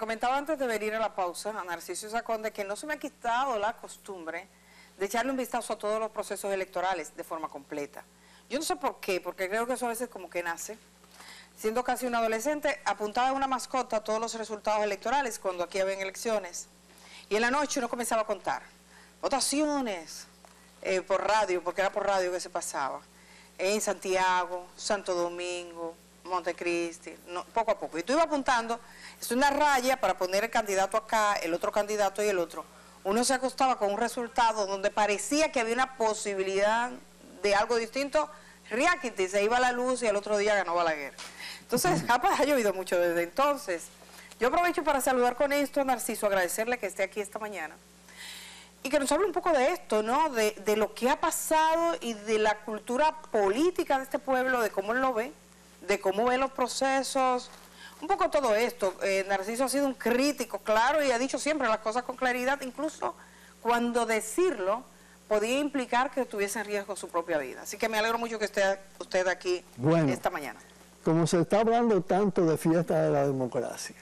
comentaba antes de venir a la pausa a Narciso Saconde que no se me ha quitado la costumbre de echarle un vistazo a todos los procesos electorales de forma completa. Yo no sé por qué, porque creo que eso a veces como que nace. Siendo casi un adolescente, apuntaba una mascota a todos los resultados electorales cuando aquí había elecciones. Y en la noche uno comenzaba a contar votaciones por radio, porque era por radio que se pasaba. En Santiago, Santo Domingo, Montecristi, poco a poco. Y tú ibas apuntando, es una raya para poner el candidato acá, el otro candidato y el otro. Uno se acostaba con un resultado donde parecía que había una posibilidad de algo distinto, riáquiti, se iba la luz y al otro día ganó Balaguer. Entonces, ha llovido mucho desde entonces. Yo aprovecho para saludar con esto a Narciso, agradecerle que esté aquí esta mañana. Y que nos hable un poco de esto, ¿no? De lo que ha pasado y de la cultura política de este pueblo, de cómo él lo ve, de cómo ve los procesos, un poco todo esto. Narciso ha sido un crítico, claro, y ha dicho siempre las cosas con claridad, incluso cuando decirlo podía implicar que estuviese en riesgo su propia vida. Así que me alegro mucho que esté usted aquí esta mañana. Como se está hablando tanto de fiesta de la democracia,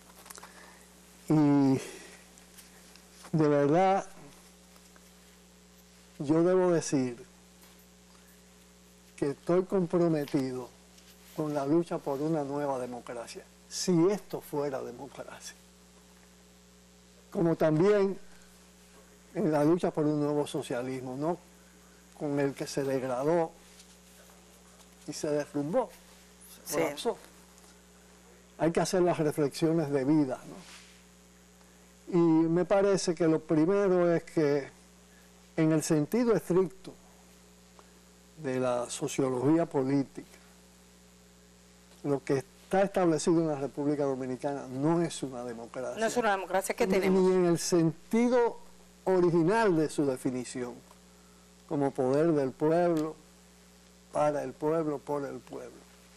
y de verdad yo debo decir que estoy comprometido con la lucha por una nueva democracia, si esto fuera democracia. Como también en la lucha por un nuevo socialismo, no con el que se degradó y se derrumbó, se colapsó. Hay que hacer las reflexiones debidas, ¿no? Y me parece que lo primero es que, en el sentido estricto de la sociología política, lo que está establecido en la República Dominicana no es una democracia. No es una democracia que tenemos. Ni en el sentido original de su definición, como poder del pueblo, para el pueblo, por el pueblo.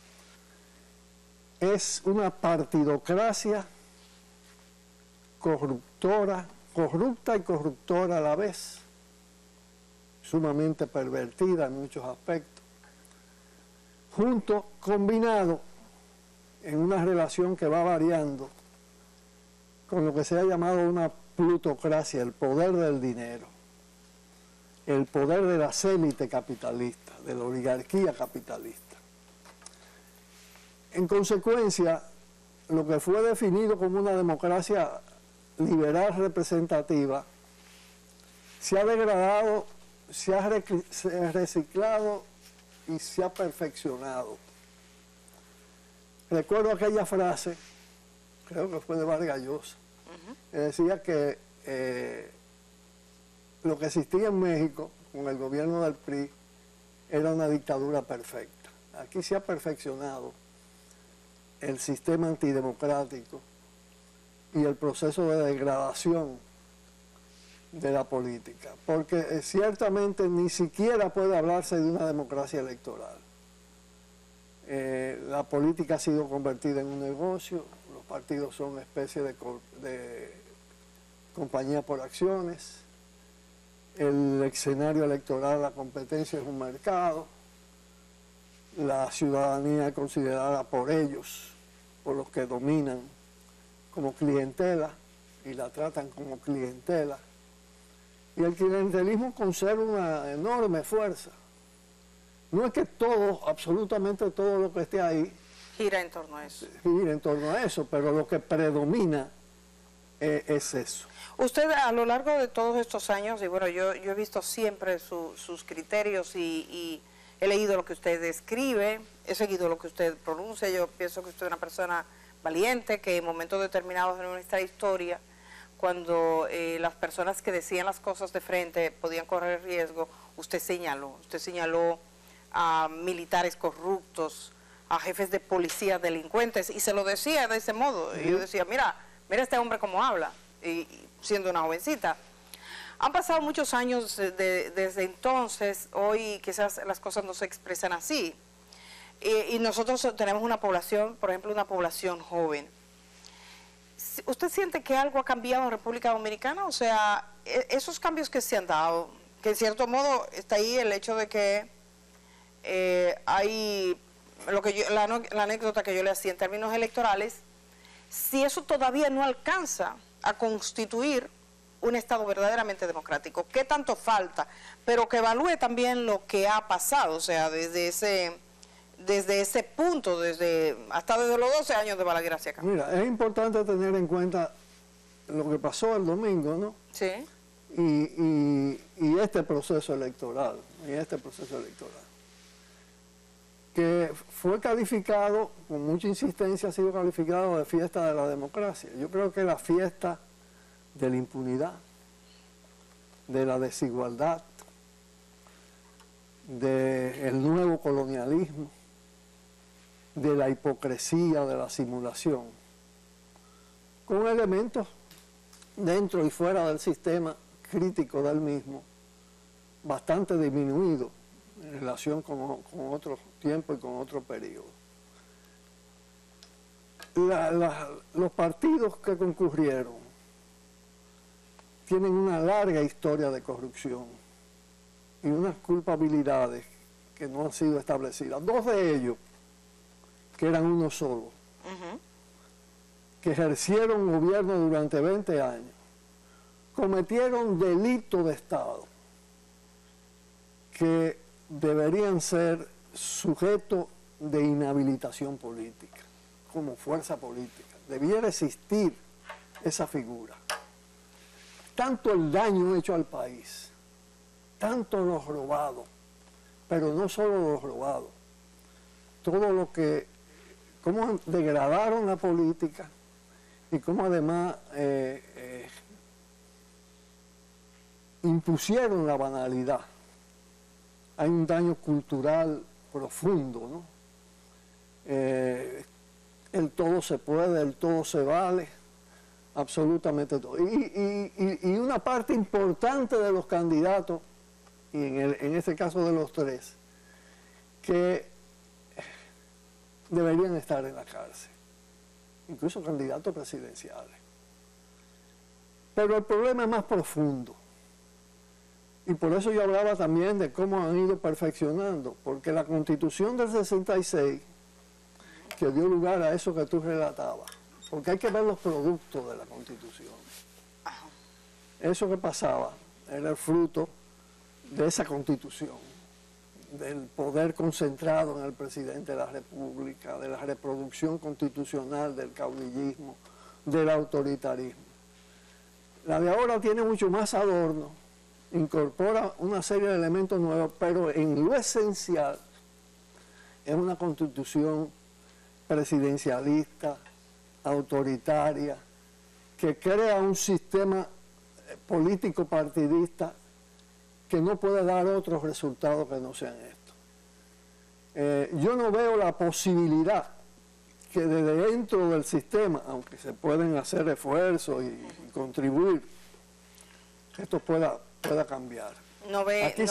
Es una partidocracia corruptora, corrupta y corruptora a la vez, sumamente pervertida en muchos aspectos, combinado en una relación que va variando con lo que se ha llamado una plutocracia, el poder del dinero, el poder de las élites capitalistas, de la oligarquía capitalista. En consecuencia, lo que fue definido como una democracia liberal representativa se ha degradado, se ha reciclado y se ha perfeccionado. Recuerdo aquella frase, creo que fue de Vargas Llosa, que decía que lo que existía en México con el gobierno del PRI era una dictadura perfecta. Aquí se ha perfeccionado el sistema antidemocrático y el proceso de degradación de la política, porque ciertamente ni siquiera puede hablarse de una democracia electoral. La política ha sido convertida en un negocio, los partidos son una especie de compañía por acciones, el escenario electoral, la competencia es un mercado, la ciudadanía es considerada por ellos, por los que dominan, como clientela y la tratan como clientela. Y el clientelismo conserva una enorme fuerza. No es que todo, absolutamente todo lo que esté ahí gira en torno a eso. Gira en torno a eso, pero lo que predomina es eso. Usted a lo largo de todos estos años, y bueno, yo he visto siempre sus criterios y he leído lo que usted escribe, he seguido lo que usted pronuncia, yo pienso que usted es una persona valiente, que en momentos determinados de nuestra historia, cuando las personas que decían las cosas de frente podían correr riesgo, usted señaló a militares corruptos, a jefes de policía delincuentes, y se lo decía de ese modo. Y yo decía, mira este hombre cómo habla, y siendo una jovencita. Han pasado muchos años desde entonces, hoy quizás las cosas no se expresan así. Y nosotros tenemos una población, por ejemplo, una población joven. ¿Usted siente que algo ha cambiado en República Dominicana? O sea, esos cambios que se han dado, que en cierto modo está ahí el hecho de que hay, la anécdota que yo le hacía en términos electorales, si eso todavía no alcanza a constituir un Estado verdaderamente democrático. ¿Qué tanto falta? Pero que evalúe también lo que ha pasado, o sea, desde ese punto, hasta desde los 12 años de Balaguer hacia acá. Mira, es importante tener en cuenta lo que pasó el domingo, ¿no? Sí. Y este proceso electoral, que fue calificado, con mucha insistencia ha sido calificado de fiesta de la democracia. Yo creo que la fiesta de la impunidad, de la desigualdad, del nuevo colonialismo, de la hipocresía, de la simulación, con elementos dentro y fuera del sistema crítico del mismo, bastante disminuido en relación con otros tiempos y con otros periodos. Los partidos que concurrieron tienen una larga historia de corrupción y unas culpabilidades que no han sido establecidas. Dos de ellos, que eran uno solo, que ejercieron gobierno durante 20 años, cometieron delitos de Estado que deberían ser sujetos de inhabilitación política, como fuerza política. Debiera existir esa figura. Tanto el daño hecho al país, tanto los robados, pero no solo los robados, todo lo que, cómo degradaron la política y cómo además impusieron la banalidad. Hay un daño cultural profundo, ¿no? El todo se puede, el todo se vale, absolutamente todo. Y una parte importante de los candidatos, y en este caso de los tres, que deberían estar en la cárcel, incluso candidatos presidenciales. Pero el problema es más profundo. Y por eso yo hablaba también de cómo han ido perfeccionando, porque la Constitución del 66, que dio lugar a eso que tú relatabas, porque hay que ver los productos de la Constitución. Eso que pasaba era el fruto de esa Constitución, del poder concentrado en el presidente de la República, de la reproducción constitucional del caudillismo, del autoritarismo. La de ahora tiene mucho más adorno, incorpora una serie de elementos nuevos, pero en lo esencial es una constitución presidencialista, autoritaria, que crea un sistema político partidista que no puede dar otros resultados que no sean estos. Yo no veo la posibilidad que desde dentro del sistema, aunque se pueden hacer esfuerzos y contribuir, que esto pueda cambiar. Aquí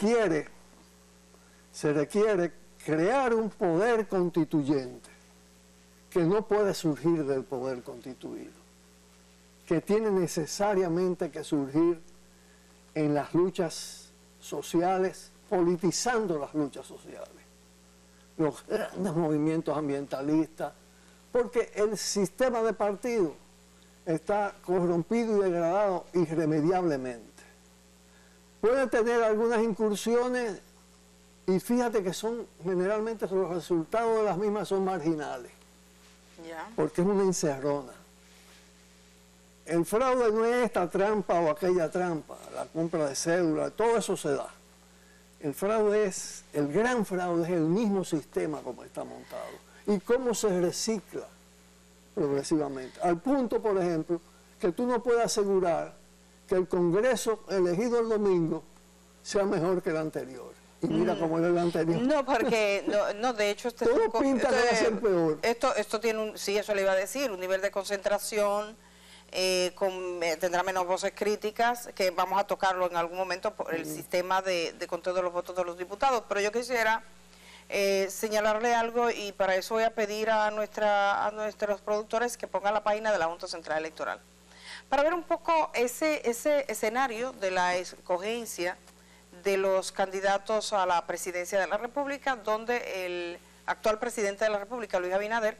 se requiere crear un poder constituyente que no puede surgir del poder constituido, que tiene necesariamente que surgir en las luchas sociales, politizando las luchas sociales, los grandes movimientos ambientalistas, porque el sistema de partido está corrompido y degradado irremediablemente. Puede tener algunas incursiones y fíjate que son generalmente los resultados de las mismas son marginales, porque es una encerrona. El fraude no es esta trampa o aquella trampa, la compra de cédula, todo eso se da. El fraude es, el gran fraude es el mismo sistema como está montado y cómo se recicla progresivamente. Al punto, por ejemplo, que tú no puedes asegurar que el Congreso elegido el domingo sea mejor que el anterior. Y mira cómo era el anterior. No, porque, no, de hecho, todo pinta que va a ser peor. Esto tiene un, sí, eso le iba a decir, un nivel de concentración, tendrá menos voces críticas, que vamos a tocarlo en algún momento por el sistema de conteo de los votos de los diputados. Pero yo quisiera señalarle algo, y para eso voy a pedir a nuestros productores que pongan la página de la Junta Central Electoral, para ver un poco ese escenario de la escogencia de los candidatos a la presidencia de la República, donde el actual presidente de la República, Luis Abinader,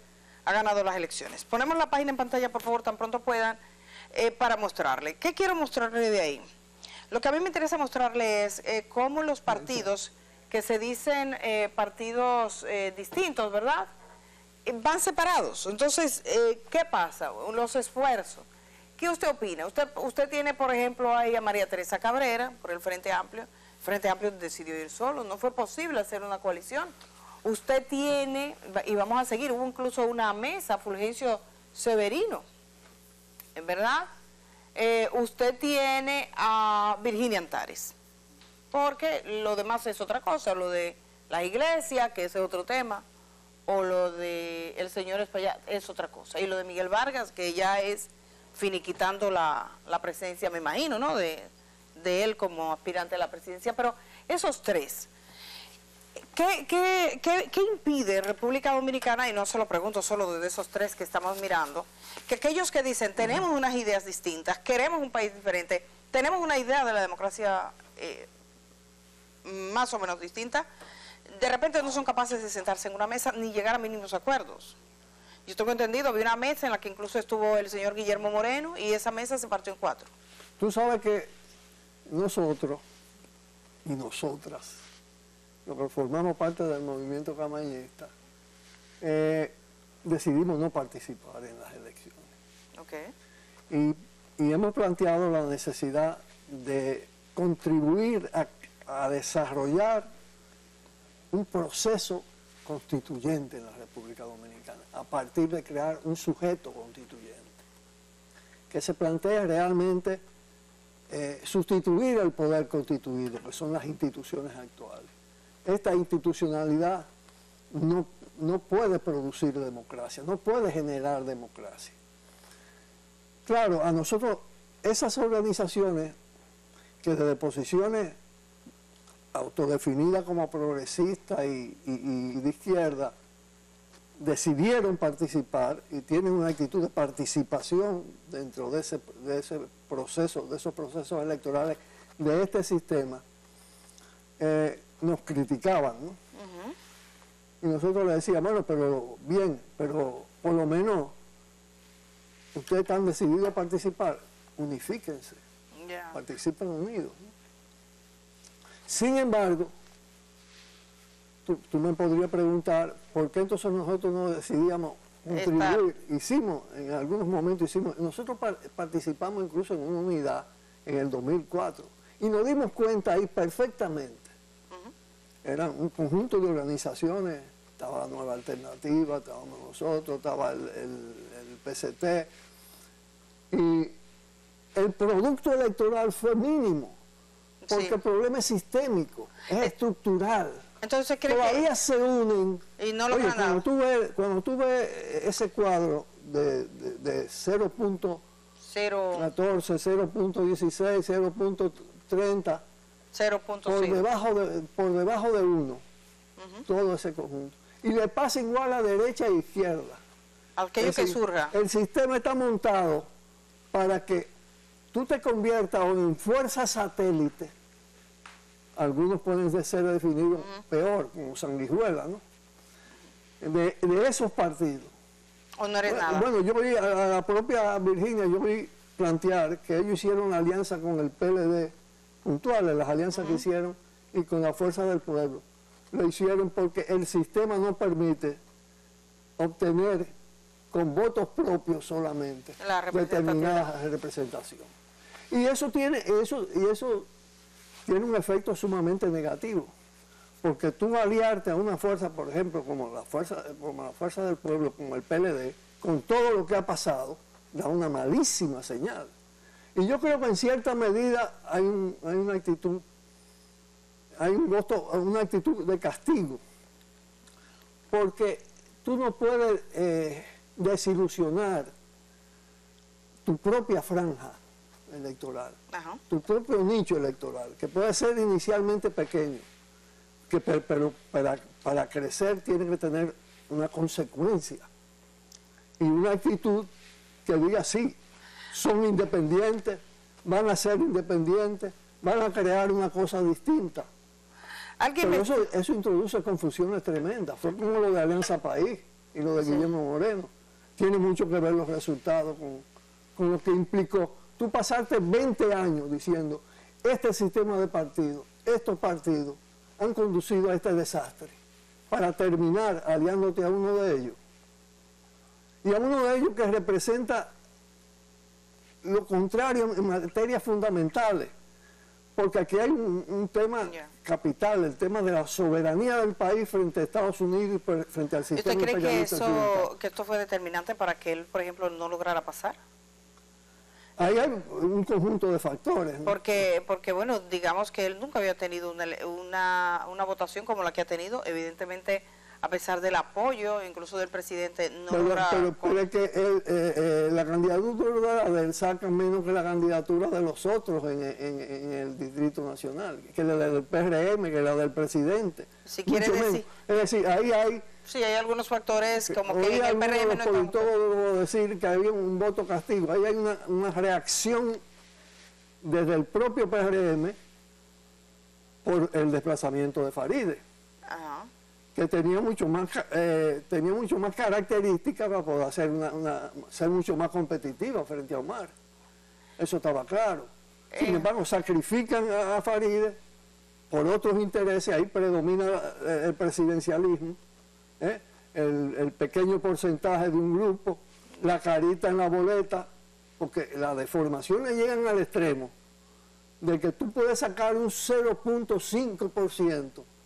ha ganado las elecciones. Ponemos la página en pantalla, por favor, tan pronto puedan, para mostrarle. ¿Qué quiero mostrarle de ahí? Lo que a mí me interesa mostrarle es cómo los partidos que se dicen partidos distintos, ¿verdad?, van separados. Entonces, ¿qué pasa? Los esfuerzos. ¿Qué usted opina? Usted tiene, por ejemplo, ahí a María Teresa Cabrera, por el Frente Amplio. El Frente Amplio decidió ir solo, no fue posible hacer una coalición. Usted tiene, y vamos a seguir, hubo incluso una mesa, Fulgencio Severino, ¿verdad? Usted tiene a Virginia Antares, porque lo demás es otra cosa, lo de la iglesia, que ese es otro tema, o lo de el señor Espaillat es otra cosa, y lo de Miguel Vargas, que ya es finiquitando la presencia, me imagino, ¿no?, de él como aspirante a la presidencia. Pero esos tres, ¿qué impide República Dominicana, y no se lo pregunto solo de esos tres que estamos mirando, que aquellos que dicen tenemos unas ideas distintas, queremos un país diferente, tenemos una idea de la democracia más o menos distinta, de repente no son capaces de sentarse en una mesa ni llegar a mínimos acuerdos? Yo tengo entendido, había una mesa en la que incluso estuvo el señor Guillermo Moreno y esa mesa se partió en 4. Tú sabes que nosotros y nosotras, los que formamos parte del movimiento camañista, decidimos no participar en las elecciones. Okay. Y hemos planteado la necesidad de contribuir a desarrollar un proceso constituyente en la República Dominicana, a partir de crear un sujeto constituyente, que se plantea realmente sustituir el poder constituido, que son las instituciones actuales. Esta institucionalidad no puede producir democracia, no puede generar democracia. Claro, a nosotros, esas organizaciones que desde posiciones autodefinidas como progresistas y de izquierda, decidieron participar y tienen una actitud de participación dentro de ese proceso, de esos procesos electorales de este sistema, nos criticaban, ¿no? Y nosotros le decíamos, bueno, pero bien, pero por lo menos ustedes han decidido participar, unifíquense, participen unidos, ¿no? Sin embargo, tú me podrías preguntar, ¿por qué entonces nosotros no decidíamos contribuir? En algunos momentos nosotros participamos incluso en una unidad en el 2004 y nos dimos cuenta ahí perfectamente. Eran un conjunto de organizaciones, estaba la Nueva Alternativa, estábamos nosotros, estaba el PCT, y el producto electoral fue mínimo, porque el problema es sistémico, es estructural. Entonces, todavía se unen. Y no lo Oye, cuando tú ves ese cuadro de 0.14, 0.16, 0.30, 0.5 por debajo de 1, todo ese conjunto. Y le pasa igual a derecha e izquierda. Aquello que surja. El sistema está montado para que tú te conviertas en fuerza satélite. Algunos pueden ser definidos peor, como sanguijuela, ¿no? De esos partidos. ¿O no eres nada? Bueno, yo vi a la propia Virginia, yo vi plantear que ellos hicieron una alianza con el PLD, puntuales las alianzas que hicieron, y con la Fuerza del Pueblo. Lo hicieron porque el sistema no permite obtener con votos propios solamente determinada representación. Y eso tiene un efecto sumamente negativo, porque tú aliarte a una fuerza, por ejemplo, como la fuerza del Pueblo, como el PLD, con todo lo que ha pasado, da una malísima señal. Y yo creo que en cierta medida hay una actitud de castigo, porque tú no puedes desilusionar tu propia franja electoral, tu propio nicho electoral, que puede ser inicialmente pequeño, pero para crecer tiene que tener una consecuencia y una actitud que diga sí, son independientes, van a ser independientes, van a crear una cosa distinta. Pero eso introduce confusiones tremendas. Fue como lo de Alianza País. y lo de Sí. Guillermo Moreno. Tiene mucho que ver los resultados con lo que implicó. Tú pasarte 20 años diciendo, este sistema de partidos, estos partidos han conducido a este desastre, para terminar aliándote a uno de ellos. Y a uno de ellos que representa lo contrario en materias fundamentales. Porque aquí hay un tema capital, el tema de la soberanía del país frente a Estados Unidos y frente al sistema ¿Usted cree que imperialista occidental. que esto fue determinante para que él, por ejemplo, no lograra pasar? Ahí hay un conjunto de factores, ¿no? Porque bueno, digamos que él nunca había tenido una votación como la que ha tenido, evidentemente, a pesar del apoyo, incluso del presidente, no logra... Pero es que la candidatura de él saca menos que la candidatura de los otros en el Distrito Nacional, que la del PRM, que la del presidente. Si quiere Mucho decir... menos. Es decir, ahí hay... Sí, hay algunos factores como que en el algunos de PRM los no estamos... politólogos decir que había un voto castigo. Ahí hay una reacción desde el propio PRM por el desplazamiento de Faride, Ajá. que tenía mucho más características para poder ser mucho más competitiva frente a Omar. Eso estaba claro. Sin embargo, sacrifican a Faride por otros intereses, ahí predomina el presidencialismo, el pequeño porcentaje de un grupo, la carita en la boleta, porque las deformaciones llegan al extremo de que tú puedes sacar un 0.5%,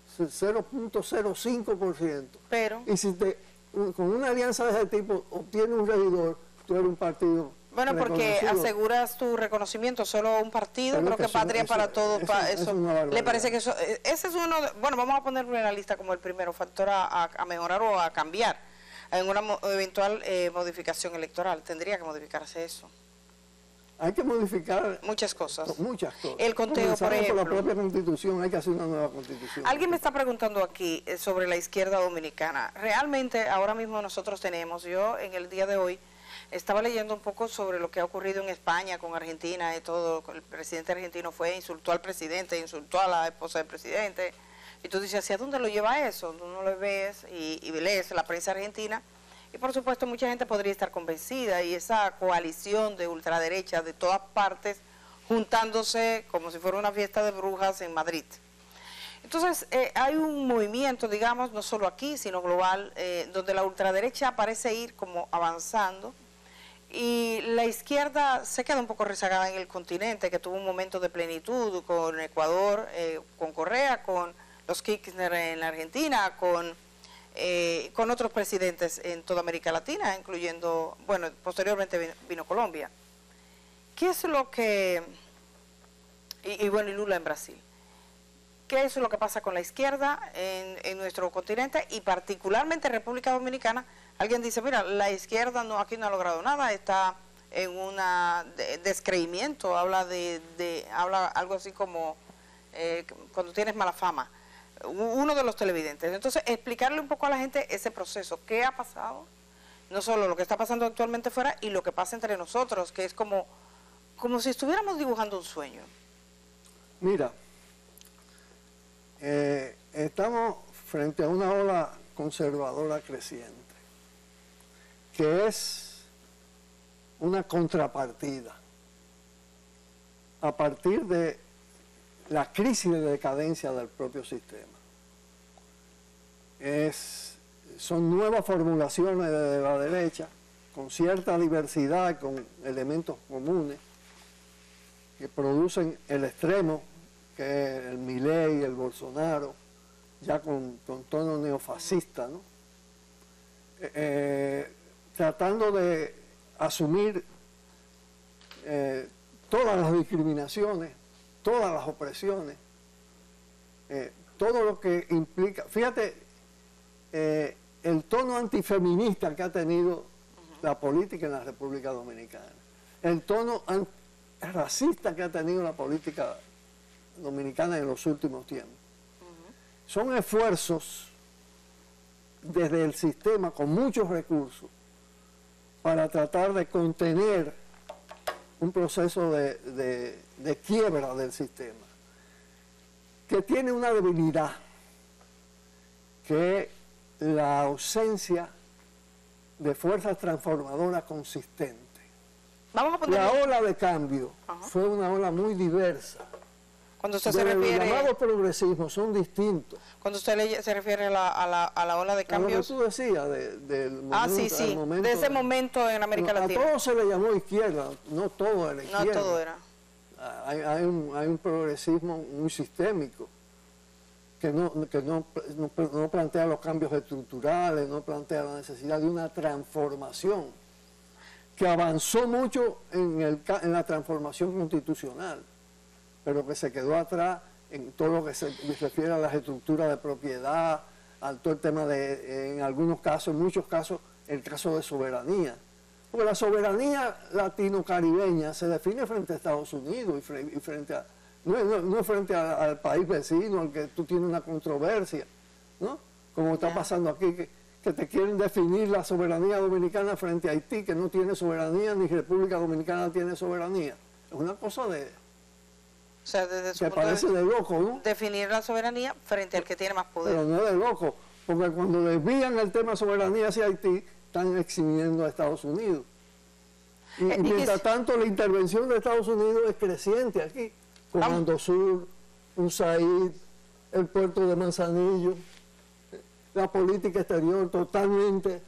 0.05%. Pero... Y si con una alianza de ese tipo obtienes un regidor, tú eres un partido Bueno, porque reconocido. aseguras tu reconocimiento solo a un partido, Pero creo que Patria para Todos, es una barbaridad. ¿le parece que eso, ese es uno, bueno, vamos a ponerlo en la lista como el primero factor a mejorar o a cambiar en una eventual modificación electoral? Tendría que modificarse eso. Hay que modificar Muchas cosas. muchas cosas. El conteo, por Comenzando ejemplo. la propia Constitución, hay que hacer una nueva Constitución. Alguien me está preguntando aquí sobre la izquierda dominicana. Realmente ahora mismo nosotros tenemos, yo en el día de hoy estaba leyendo un poco sobre lo que ha ocurrido en España con Argentina y todo. El presidente argentino insultó al presidente, insultó a la esposa del presidente. Y tú dices, ¿hacia dónde lo lleva eso? Tú no lo ves y lees la prensa argentina. Y por supuesto mucha gente podría estar convencida y esa coalición de ultraderecha de todas partes juntándose como si fuera una fiesta de brujas en Madrid. Entonces hay un movimiento, digamos, no solo aquí, sino global, donde la ultraderecha parece ir como avanzando y la izquierda se queda un poco rezagada en el continente, que tuvo un momento de plenitud con Ecuador, con Correa, con los Kirchner en la Argentina, con otros presidentes en toda América Latina, incluyendo, bueno, posteriormente vino Colombia. ¿Qué es lo que, y bueno, y Lula en Brasil? ¿Qué es lo que pasa con la izquierda en nuestro continente y particularmente en República Dominicana? Alguien dice, mira, la izquierda aquí no ha logrado nada, está en un descreimiento, habla habla algo así como cuando tienes mala fama. Uno de los televidentes. Entonces, explicarle un poco a la gente ese proceso, qué ha pasado, no solo lo que está pasando actualmente fuera y lo que pasa entre nosotros, que es como si estuviéramos dibujando un sueño. Mira, estamos frente a una ola conservadora creciente, que es una contrapartida a partir de la crisis de decadencia del propio sistema. Son nuevas formulaciones de la derecha, con cierta diversidad, con elementos comunes, que producen el extremo, que es el Milei, el Bolsonaro, ya con tono neofascista, ¿no? Tratando de asumir todas las discriminaciones, todas las opresiones, todo lo que implica, fíjate, el tono antifeminista que ha tenido la política en la República Dominicana, el tono racista que ha tenido la política dominicana en los últimos tiempos. Son esfuerzos desde el sistema con muchos recursos para tratar de contener un proceso de quiebra del sistema, que tiene una debilidad, que es la ausencia de fuerzas transformadoras consistente. Vamos a poner... La ola de cambio Ajá. fue una ola muy diversa. Cuando usted se refiere... Los llamados progresismos son distintos. Cuando usted se refiere a la ola de cambios... A lo que tú decías del momento, sí, de ese momento en América Latina. A todo se le llamó izquierda, no todo era izquierda. No todo era. Hay un progresismo muy sistémico que no plantea los cambios estructurales, no plantea la necesidad de una transformación, que avanzó mucho en la transformación constitucional, pero que se quedó atrás en todo lo que se refiere a las estructuras de propiedad, a todo el tema de, en algunos casos, en muchos casos, el caso de soberanía. Porque la soberanía latino-caribeña se define frente a Estados Unidos y frente a, no frente al país vecino, al que tú tienes una controversia, ¿no? Como está pasando aquí, que te quieren definir la soberanía dominicana frente a Haití, que no tiene soberanía, ni República Dominicana tiene soberanía. Es una cosa de... O sea, desde su que punto parece de loco, ¿no? Definir la soberanía frente al que tiene más poder. Pero no de loco, porque cuando desvían el tema soberanía hacia Haití, están eximiendo a Estados Unidos. Y mientras tanto, la intervención de Estados Unidos es creciente aquí. Comando Sur, USAID, el puerto de Manzanillo, la política exterior totalmente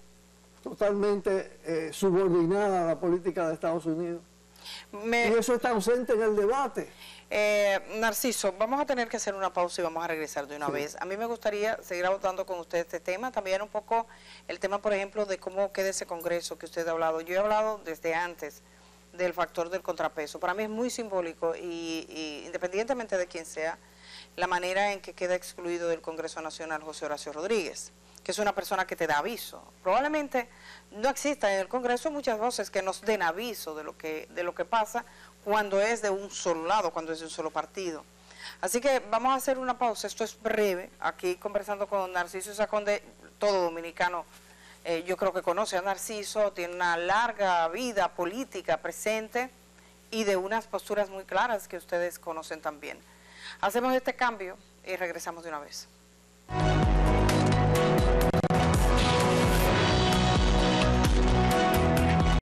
subordinada a la política de Estados Unidos. Y eso está ausente en el debate. Narciso, vamos a tener que hacer una pausa y vamos a regresar de una vez. A mí me gustaría seguir abordando con usted este tema, también un poco el tema, por ejemplo, de cómo queda ese congreso que usted ha hablado. Yo he hablado desde antes del factor del contrapeso. Para mí es muy simbólico y independientemente de quién sea, la manera en que queda excluido del Congreso Nacional José Horacio Rodríguez, que es una persona que te da aviso. Probablemente no exista en el Congreso muchas voces que nos den aviso de lo que pasa cuando es de un solo lado, cuando es de un solo partido. Así que vamos a hacer una pausa, esto es breve, aquí conversando con Narciso Sacconde, todo dominicano, yo creo que conoce a Narciso, tiene una larga vida política presente y de unas posturas muy claras que ustedes conocen también. Hacemos este cambio y regresamos de una vez.